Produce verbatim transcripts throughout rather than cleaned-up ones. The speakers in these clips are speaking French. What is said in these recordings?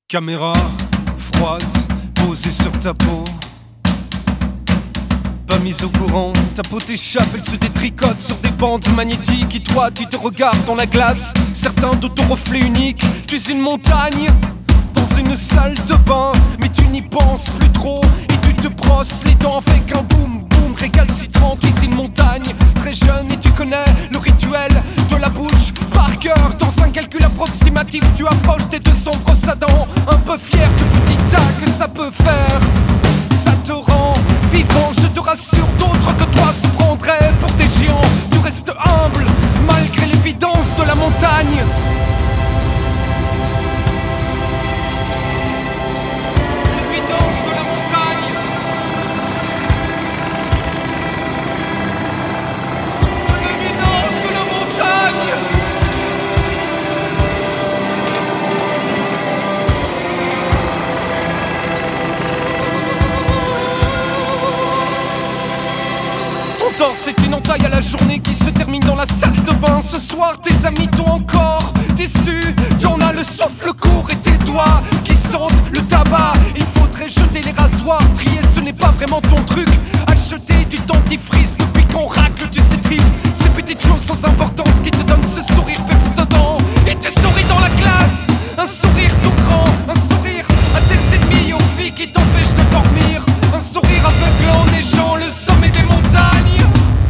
Caméra froide, posée sur ta peau. Pas mise au courant, ta peau t'échappe, elle se détricote sur des bandes magnétiques. Et toi, tu te regardes dans la glace, certains de ton reflet unique. Tu es une montagne dans une salle de bain, mais tu n'y penses plus trop. Et tu te brosses les dents avec un boum boum récalcitrant. Tu es une montagne très jeune et tu connais le rituel de la bouche par cœur. Dans un calcul approximatif, tu approches tes deux cents brosses à dents, un peu fier du petit tas que ça peut faire. Ça te rend vivant, je te rassure, d'autres que toi se prendraient pour des géants. Tu restes humble malgré l'évidence de la montagne. L'évidence de la montagne. L'évidence de la montagne. C'est une entaille à la journée qui se termine dans la salle de bain. Ce soir tes amis t'ont encore déçu. Tu en as le souffle court et tes doigts qui sentent le tabac. Il faudrait jeter les rasoirs, trier ce n'est pas vraiment ton truc. Acheter du dentifrice depuis qu'on racle tu sais tripes. Ces petites choses sans importance qui te donnent ce sourire perçonnant. Et tu souris dans la classe, un sourire tout grand. Un sourire à tes ennemis, aux filles qui t'empêchent de dormir. Un sourire aveuglant, neigeant le sommet des montagnes.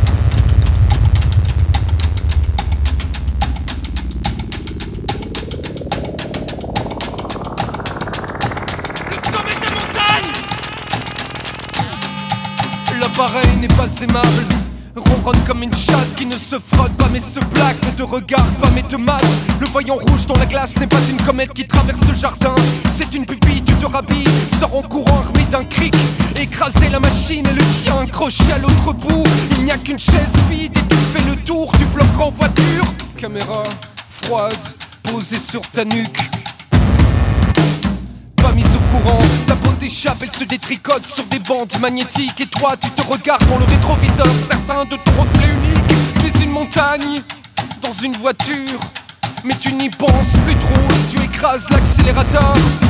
L'appareil n'est pas aimable, ronronne comme une chatte qui ne se frotte pas mais se plaque, ne te regarde pas mais te mate. Le voyant rouge dans la glace n'est pas une comète qui traverse le jardin. C'est une pupille, tu te rhabilles, sors en courant armé d'un cric. Écraser la machine et le chien accroché à l'autre bout. Il n'y a qu'une chaise vide et tu fais le tour du bloc en voiture. Caméra froide, posée sur ta nuque. Pas mise au courant, ta peau t'échappe, elle se détricote sur des bandes magnétiques. Et toi tu te regardes dans le rétroviseur, certains de ton reflet unique. Tu es une montagne dans une voiture, mais tu n'y penses plus trop et tu écrases l'accélérateur.